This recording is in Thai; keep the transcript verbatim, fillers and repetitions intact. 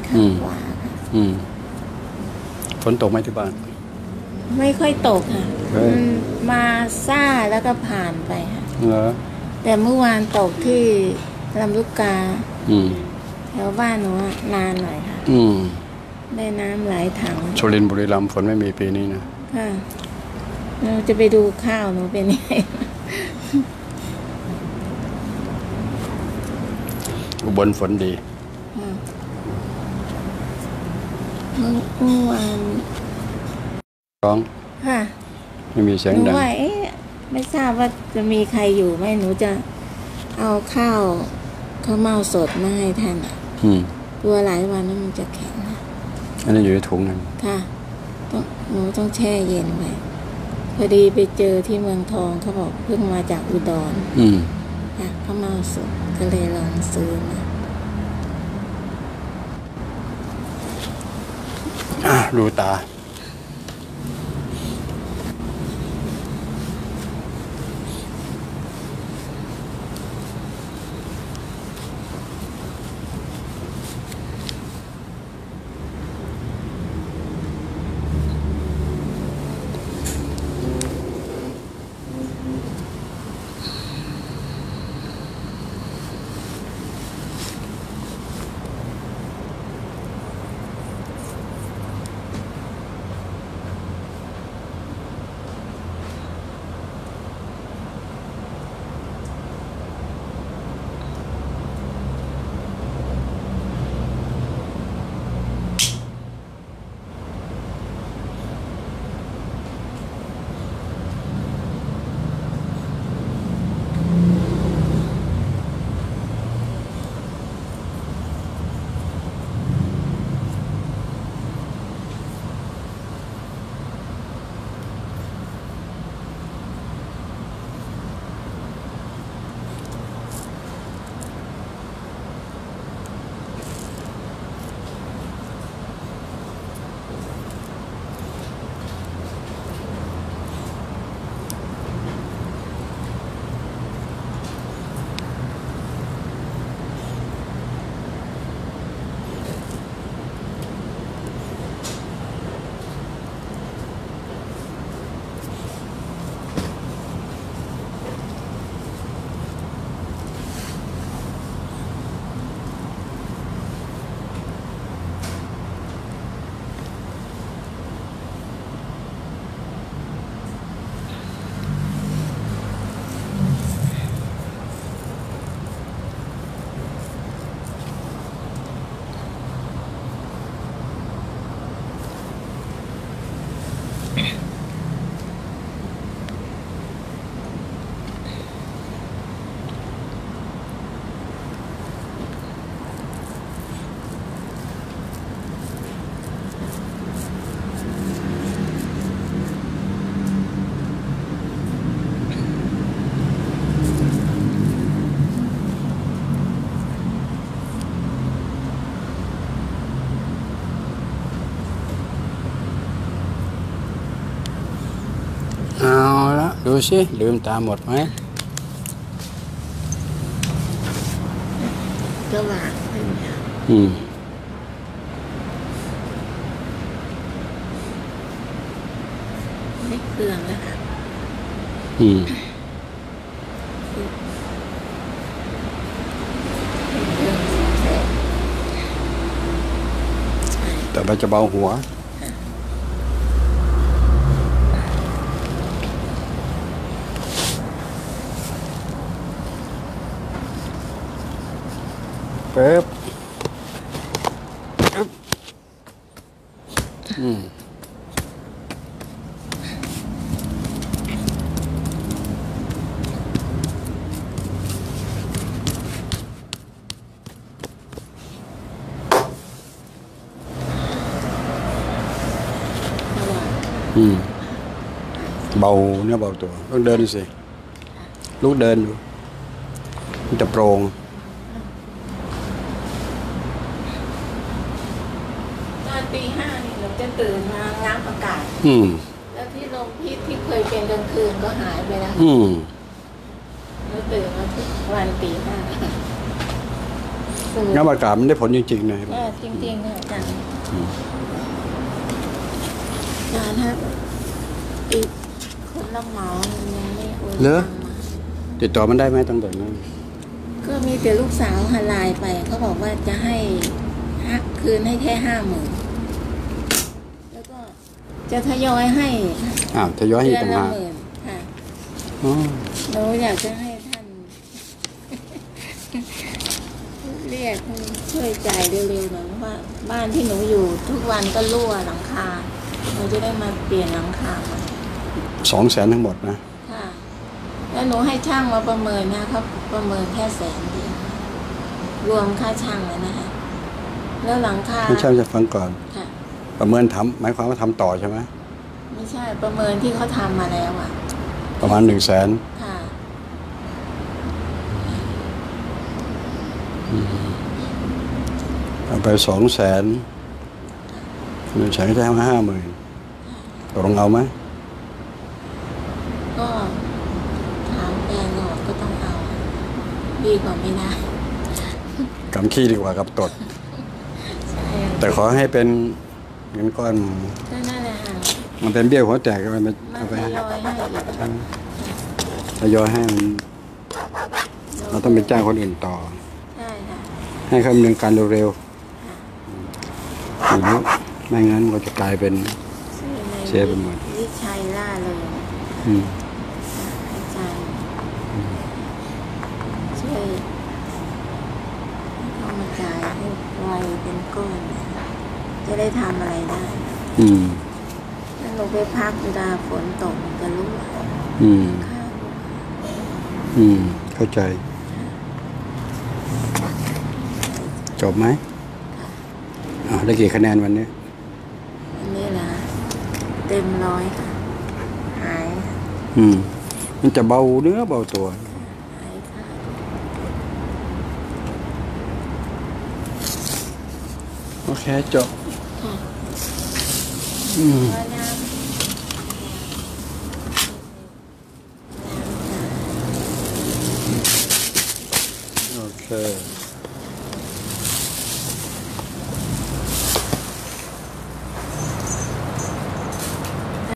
ข้างขวาค่ะอืมฝนตกไหมที่บ้านไม่ค่อยตกค่ะมันมาซ่าแล้วก็ผ่านไปค่ะเหรอแต่เมื่อวานตกที่ลำลูกกาอืมแถวบ้านหนูนานหน่อยค่ะอืมได้น้ำไหลถังสุรินทร์บุรีรัมย์ฝนไม่มีปีนี้นะค่ะเราจะไปดูข้าวหนูเป็นยังไงอุบลฝนดีเมื่อวานร้องค่ะไม่มีเสียงดังหนูว่าเอ๊ะไม่ทราบว่าจะมีใครอยู่ไหมหนูจะเอาข้าวข้าวเม่าสดมาให้ท่านอืมตัวหลายวันแล้วมันจะแข็งอันนี้อยู่ในถุงนั่นค่ะต้องหนูต้องแช่เย็นไว้พอดีไปเจอที่เมืองทองเขาบอกเพิ่งมาจากอุดรอืมค่ะข้าวเม่าสดก็เลยลองซื้อมาดูตาเอาละดูสิลืมตาหมดไหมก็หวานอืมไม่เปลืองแล้วค่ะอืมแต่มันจะเบาหัวเป๊บอืมอืมเบาเนื้อเบาตัวต้องเดินสิลุกเดินดูมันจะโปร่งตอนตีห้านี่เราจะตื่นมาง้างอากาศอืมแล้วที่ลมพิษที่เคยเป็นกลางคืนก็หายไปแล้วอืมแล้วตื่นมาทุกวันตีห้าสูตรงานประกาศมันได้ผลจริงๆนะก็จริงๆค่ะอาจารย์อาจารย์ครับอีกคนรับเหมามันยังไม่โอนเหรอตังค์มาติดต่อมันได้ไหมตั้งแต่นั้นก็มีแต่ลูกสาวหาไลน์ไปเขาบอกว่าจะให้ฮักคืนให้แค่ห้าหมื่นแล้วก็จะทยอยให้อ้าวทยอยให้เดือนต่างละหากหมื่นค่ะอ๋อหนูอยากจะให้ท่าน เรียกให้ช่วยจ่ายเร็วๆหน่อยเพราะว่าบ้านที่หนูอยู่ทุกวันก็รั่วหลังคาหนูจะได้มาเปลี่ยนหลังคาใหม่สองแสนทั้งหมดนะค่ะ แล้วหนูให้ช่างมาประเมินนะเขาประเมินแค่แสนเดียวรวมค่าช่างเลยนะคะแล้วหลังคาไม่ใช่จะฟังก่อนค่ะประเมินทำหมายความว่าทำต่อใช่ไหมไม่ใช่ประเมินที่เขาทำมาแล้วอ่ะประมาณหนึ่งแสนค่ะเอาไปสองแสนหนึ่งแสนก็จะให้มาห้าหมื่นตกลงเอาไหมก็ถามแฟนก่อนก็ต้องเอา ดีกว่าไม่ได้กำขี้ดีกว่ากับตดใช่แต่ขอให้เป็นเงินก้อนก็นั่นแหละค่ะมันเป็นเบี้ยหัวแตกก็มันมาเอาไปทให้ยอยให้อีกทยอยให้มันเราต้องไปจ้างคนอื่นต่อใช่ค่ะให้เขาดำเนินการเร็วๆหรือไม่งั้นเราจะกลายเป็นชื่อในเสียไปหมดวิชัยล่าเลยอืมอาจารย์ช่วยเข้ามาจ่ายให้ไวเป็นก้อนนะจะได้ทำอะไรได้อืมถ้าหนูไปพักเวลาฝนตกมันก็รู้ว่าอืมค่าอืม เข้าใจ จบไหมอ่าได้กี่คะแนนวันนี้อันนี้นะเต็มร้อยค่ะหายค่ะอืม มันจะเบาเนื้อเบาตัวหายค่ะโอเคจบค่ะอืมว่าน้ำโอเค